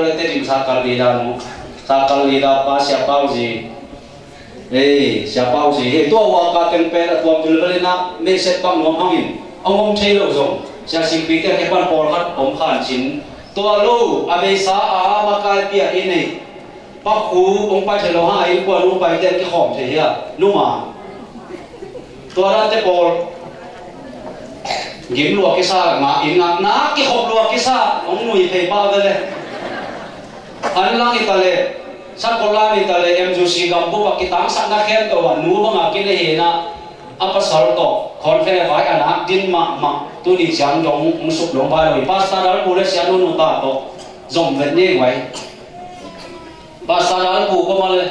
le te dim sa kalida no sa kalida pa siapa uji siapa uji itu awak katen per atau tulbeli na meset pang ngom hangin ngom thelo zong sia singpi te hepan por khat om khan chin to lo abe sa a makai pia ini pa khu ong pa thelo ha ai ko lu pai te ki khom the ya nu ma to ra te por gim lua kisa nga ingat na ki khop lua kisa ong nui thei pa vele an lang itale sa kola ni tale em ju si gambu pa kitang sa na khen to wa nu ba nga kine he na apa sal to khon fe vai ana din ma tu ni chang dong ong sup long ba loi pasta dal pule sia nu ta to zom vet ne wai pasta dal pu ko male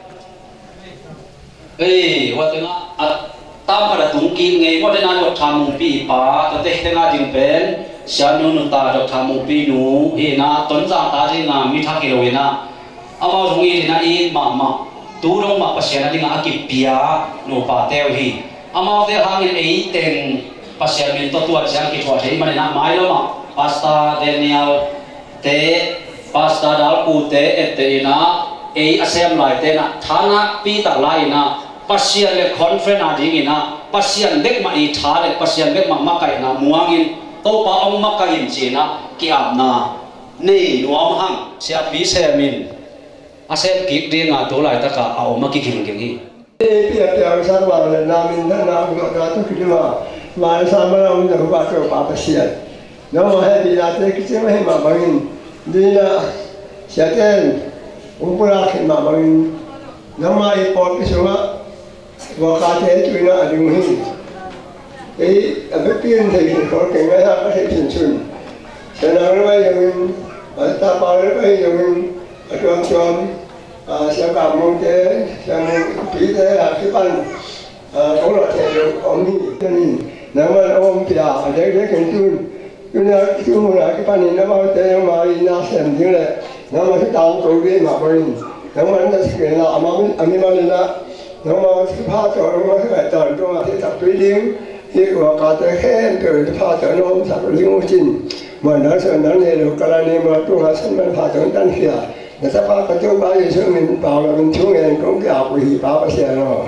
wa tenga tam pada tungki ngai mo dena dok thamung pi pa to te tenga jing pen sia nu ta dok thamung pi nu he na ton jang ta ri na mi tha ki lo na ama rungi dina in ma tu rong ma pasien ding a ki pia no pa teo hi ama te hangin ei teng pasien min to tua jang ki thwa thei mane na mai lo ma pasta daniel te pasta dal pu te ete ina ei asem lai te na thana pi tak lai na pasien le conference ading ina pasien dek ma I tha le pasien dek ma kai na muangin to pa ong ma kai china ki am na nei nuam hang sia pi se min asem ki ri nga to lai ta ka a om ki king king hi pia pia sa wa le na min na ga to ki ma sa ma ong da ba ko pa pasien no he di na te ki se ma he ma bangin di na sia ten ong pura ki ma bangin na ma I po ki so và cá thế chuyện là đừng hình ấy ở bên tiên thì có cái ngay là có thể chuyển chuyển cho nên nó bây giờ mình ở ta bao nó bây giờ mình ở trong sẽ cảm mong thế sẽ phí thế là cái ban cũng là thể được ông đi cho nên nếu mà ông thì ở đấy đấy cái chung là cái ban này nó bao thế mà nó xem như này nếu mà cái tàu cầu đi mà mình nếu mà nó sẽ là mà anh mà lên đó nó mà pha cho nó phải tận trong là tập tùy liếng thì của cả tới khen từ pha cho nó không tập liếng chín mà nó sợ nó này được cái này mà trong là sân mình pha cho nó tan kia người ta pha cái chỗ bao nhiêu số mình bảo là mình xuống nghề cũng cái học gì bảo cái xe nó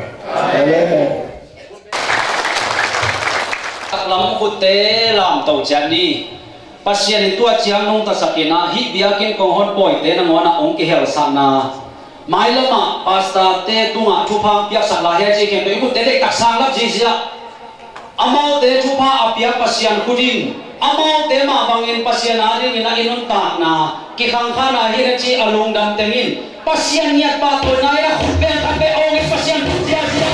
làm quốc tế làm tàu chén đi pasien tua chiang nong ta sakina hi bia kin kong hon poi te na ngona ong ki hel sana mai lama pasta te tunga thupa pia sa la he chi ken to ikut te tak sang lap ji sia amau te thupa apia pasian kudin amau te ma bangin pasian ari ina inun ta na ki khang khana hi chi alung dam tengin pasian niat pa to na ya khupe ta pe ong pasian sia sia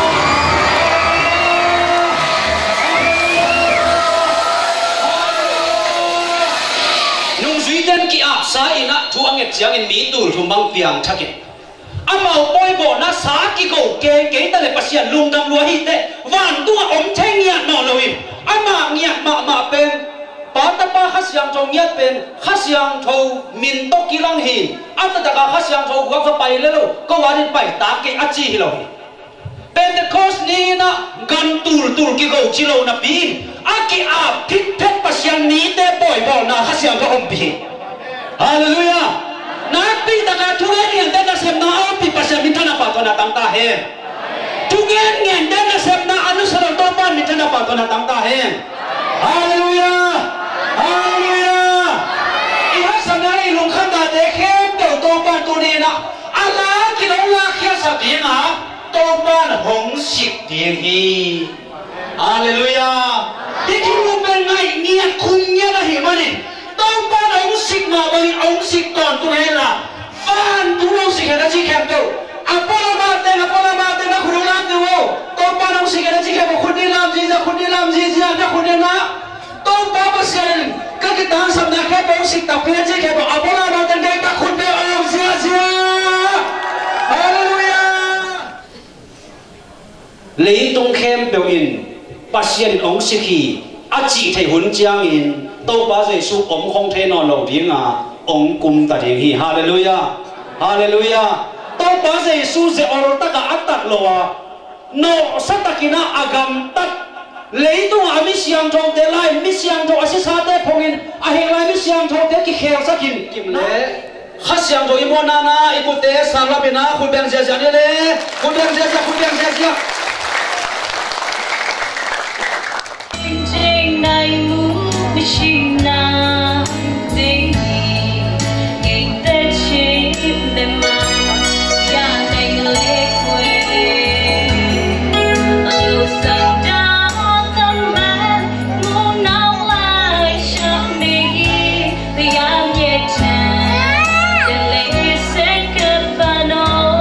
dan ki ap sa ina thu anget chiang in mi tur thum bang piang thake amau poi bo na sa ki go ke ta le pasian lung dam lua hi te van tu om theng ya no loin ama ngiat ma pen pa ta pa khasyang chong ngiat pen khasyang tho min to ki lang hi ata ta ka khasyang tho wa fa pai le lo ko wa rin pai ta ke achi hi lo hi Pentecost ni na gan tur ki go chi lo na pi aki ap thit phet pasian ni te poi bo na khasyang tho om pi Hallelujah. Napi taka tungen yang dana semna api pasal mitana patona tangta he. Tungen yang dana semna anu sarang topan mitana patona tangta he. Hallelujah. Hallelujah. Iha sanai long khanda dekhe to topan tunena. Ala kilala khia sabina topan hong sik dihi. Hallelujah. Dikiru bengai niat kunya lah himani. Tông ba ông xích mà bằng ông xích còn tu hết là van tu ông xích cái gì kẹp đâu Apollo ba tên nó không làm được đâu tông ba ông xích cái gì kẹp không đi làm gì ra nó không đi na tông ba bác sĩ cái tang sắp nhà kẹp ông xích tập cái gì kẹp Apollo ba tên cái ta không đi ông gì Hallelujah lấy tung khem biểu in pasien ông xích hi chỉ thấy huấn chiang in tâu ba giê xu ông không thể nào lâu tiếng ông cùng ta tiếng hi Hallelujah Hallelujah tâu ba giê xu ze or ta ka atak loa no satakina agam tak lấy tung à mi xiang thâu te lai mi xiang thâu asi sa te phongin a heng lai mi xiang thâu te ki khel sakin kim le khá xiang thâu imona na ipute salabina khubeng zia zia le khubeng zia zia trên này mũ chim na dễ ngày tết chim đêm mà cha này lệ quê yêu sầu đau tâm man muốn nấu lại cho mình vì em nhẹ nhàng để lấy sẽ cất vào nó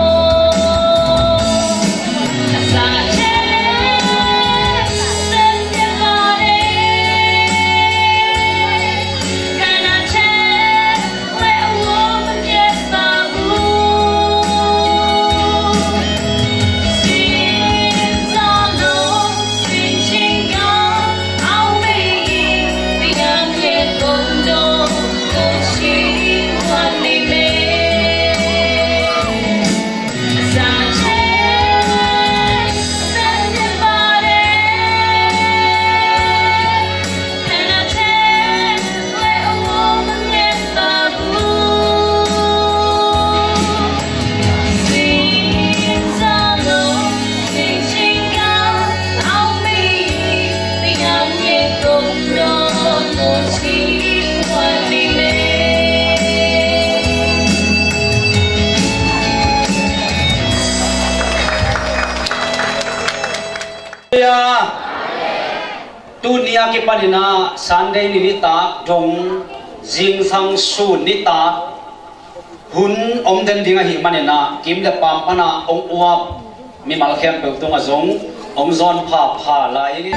dunia ke panina Sunday nita dong jing sang su nita hun om den dinga hi manina kim le pam pana ong uap mi mal khem pe tung azong om zon pha lai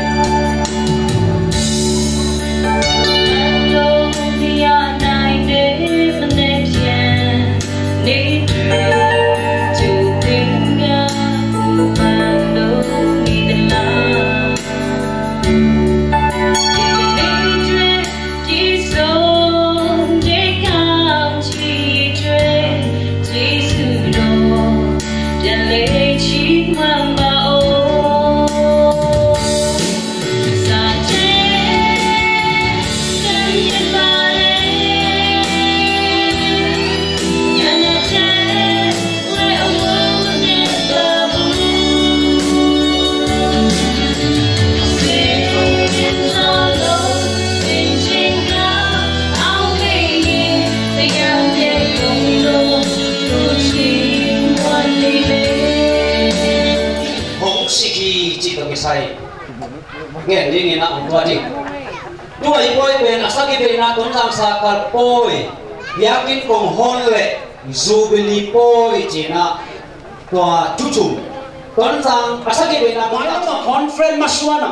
nghe đi nghe nào qua đi đuổi bôi bên asagi bên na tuấn sang sa cắt bôi yakin cùng hôn lệ jubilee bôi chỉ na tua chú chú tuấn sang asagi bên na nói là conference masuana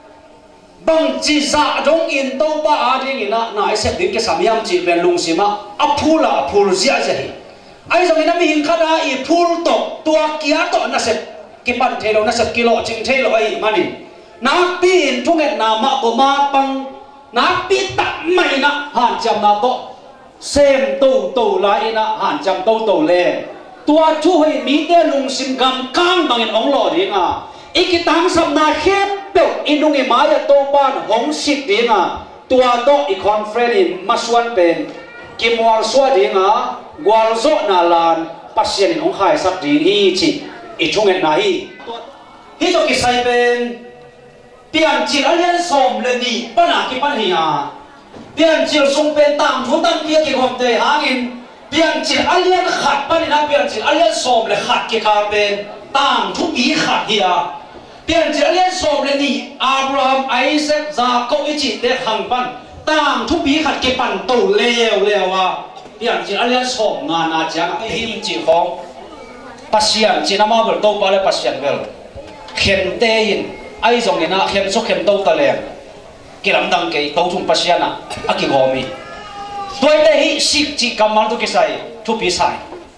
bang chỉ za dong in tàu ba adi nghe na nãy sẽ đến cái samyam chỉ bên lung sima apula zia zia ai rồi na mi hình khada i phul to tua kia to na sẽ cái bàn thelo na sẽ kilo ching thelo ai mani na pin thunget na ma ko ma pang na pi ta mai na han cham na to sem to lai na han cham to le tua chu hei mi te lung sim gam kang bang en ong lo ri nga ikitang sam na khep pe inung e ma ya to pan hong sik ri nga tua to i conference in maswan pen kimwal swa ri nga gwal zo na lan pasien in ong khai sak ri hi chi i thunget na hi to ki sai pen tiền chỉ alian som lên đi bắt nạt cái bắt hình tiền chỉ sung bên tạm thu tăng kia cái hôm tây hàng tiền chỉ alian khát bắt nạt tiền chỉ alian som lên khát cái cà bên tạm thu bí khát hi tiền chỉ alian som lên đi Abraham Isaac Jacob ấy chỉ để hàng ban tạm thu bí khát cái ban tàu leo tiền chỉ alian som ngàn chẳng cái him chỉ phong pasien chỉ nằm ở đâu ba le pasien vel khen tê ai dùng cái na khem số khem đâu ta liền cái làm đăng cái đâu chung pasien à cái gomi tôi đây xích chỉ cầm mang tôi cái sai thu bị sai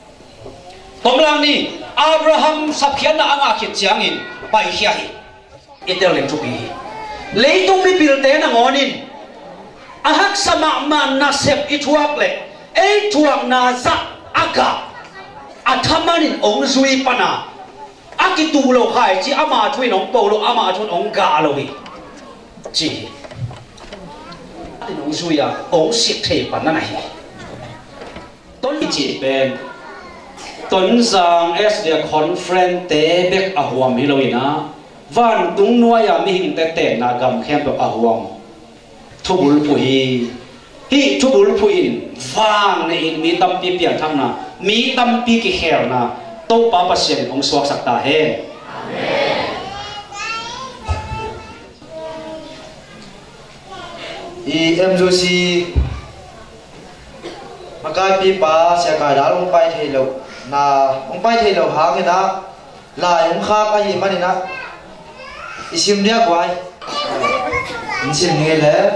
tóm lang ni Abraham sắp khiến na ang akit chiang in bay hiya hi itel lên thu bị lấy tung đi bil te na ngonin ahak sama man na sep ithuak le ei thuak na za aga athamanin ong zui pana aki tu lo khai chi ama thui nong po lo ama thun ong ga lo hi chỉ nông suy à ông xịt thể bản này tuấn chỉ bên tuấn giang SD conference tế bếc à huam hi loi na van tung nuôi à mi hình tế tế na gam khem bếc à huam thu bul pui hi thu bul pui vang ne in mi tam pi pian tham na mi tam pi ki khel na to pa pa sen ong suak sak ta he MJC makai pi pa sia kai dal ong pai thei lo na ong pai thei lo ha nge na lai ong kha ka hi mani na isim dia kwai isim nge le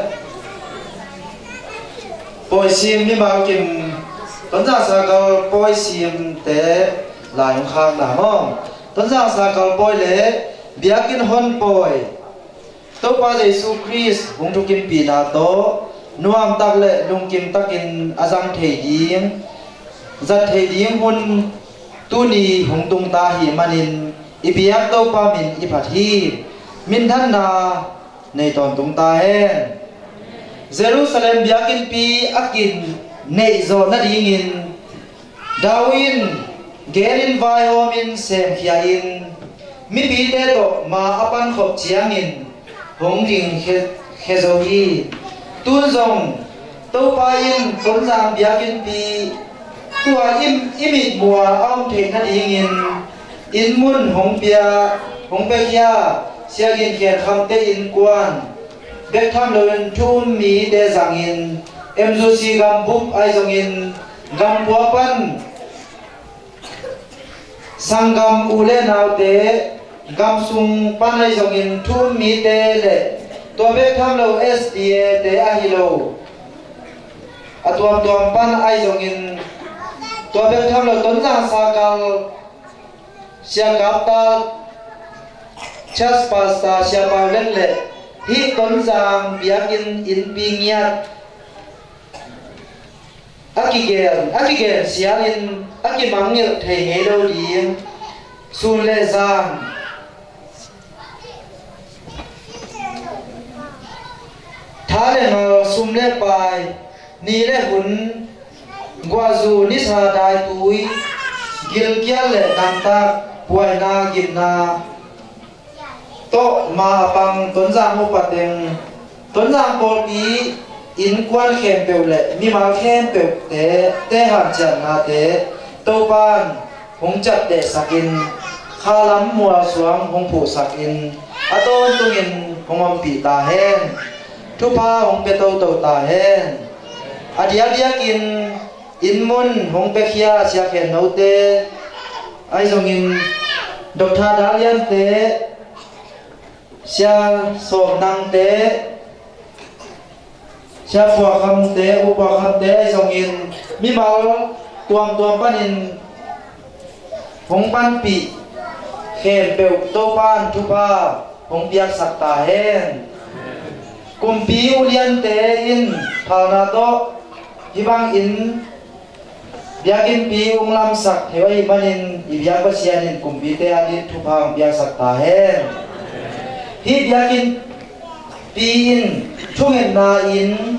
poi sim ni ma kim ton za sa ka poi sim te lai ong kha na mo ton za sa ka poi le biakin hon poi to pa Jesu Christ hung thu kim pi na to nuam tak le lung kim takin azam thei ding zat thei ding hun tu ni hung tung ta hi manin ibiak to pa min iphathi min than na nei ton tung ta hen Jerusalem biakin pi akin nei zo na ding in dawin gerin vai homin sem khia in mi pi te to ma apan khop chiang in hong ding he zo hi tun zong to pa in kon jam biakin pi tua imit mua om the na ding in mun hong pia hong pe kya sia gin khen kham te in kwan bek tham loin thum mi de jang in MJC gam bup ai jong in gam bua pan sangam ule naw te gam sung pan ai jong in thum mi te le to bek tham lo SDA te a hi lo atuam pan ai jong in to bek tham lo ton jang sa kal sia kap ta chas pasta sia pa len le hi ton jang biakin in pingiat akigen sia in akimangil thei he lo ding sun le jang thale no sum le pai ni le hun gwazu ni sa dai tui gil kya le dang ta puai na gin na to ma pang ton jang mo pateng ton jang pol pi in kwan khem pe le mi ma khem pe te han chan na te to pan hong chat de sakin khalam mua suang hong pu sakin aton tungin hongom pi ta hen thu pa hong pe to ta hen adia in mun hong pe khia sia khen no te ai jong in Dr. Dalian te sia som nang te sia phua kham te upa kham te ai jong in mi mal tuam panin hong pan pi khen pe to pan thu pa hong piak sak ta hen kumpi ulian te in thana to hibang in biakin pi unglam sak thewai manin ibyak pasianin kumpi te adin thupang biak sak ta hen hi biakin pi in thungen na in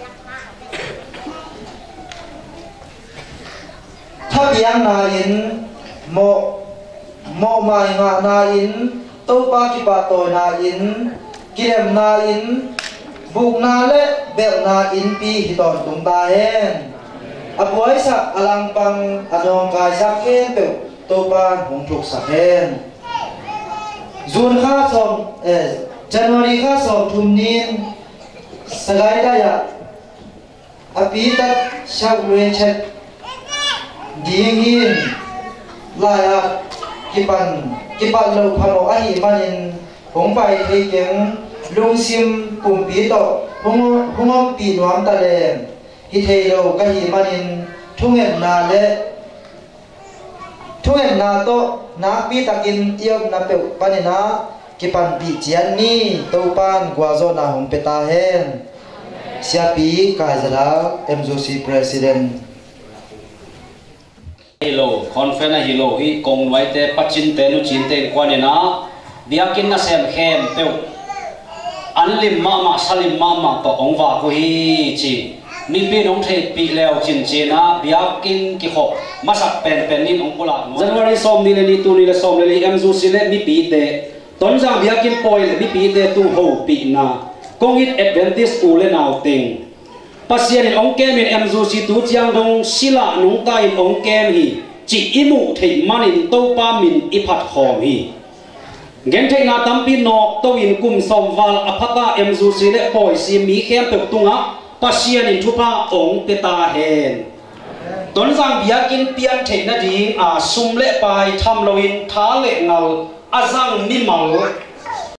thabiang na in mo mai nga na in to pa ki pa to na in kirem na in buk na le bel na in pi hiton tung ta hen apuai sa alang pang anong kai sak hen pe to pan hong thuk sak hen June kha som January kha som thum nin sagai da ya api ta sak we chet ding in la ya kipan lo phamo ai manin hong pai thei keng lung sim pum pi to hong pi nuam ta le hi thei lo ka hi manin thungen na to na pi takin iom na pe panina kipan pi chian ni to pan gwazo na hong peta hen sia pi kai zala MJC president hello conference hello hi kong wai te pachin te nu chin te kwanena biakin na sem khem pe อันลิมมาสลิมมาปะองวากุฮีจีมีพี่น้องเทปีแล้วจินจีนะเบียกินกิขบมาสักเป็นนินองกุลาจันวารีส้มนี่เลยนี่ตูนี่เลยส้มเลยเอ็มซูซิเลมีปีเตตอนจังเบียกินปอยเลยมีปีเตตูหูปีนากงอิดเอดเวนติสอูเลนาวติงปัสยานิองเกมินเอ็มซูซิตูจียงดงศิลานุงตายองเกมฮีจีอิมุเทมันินโตปามินอิพัดหอมฮีเงินเทงาตัมปีนอกตัวอินกุมสมวาลอภัตตาเอ็มซูซีเลปอยซีมีเข้มเปิดตุงะปัสยานิทุพาองเปตาเฮนตอนจังเบียกินเปียนเทนนาดีซุมเลไปทำลวินท้าเลเงาอาจังมิมัง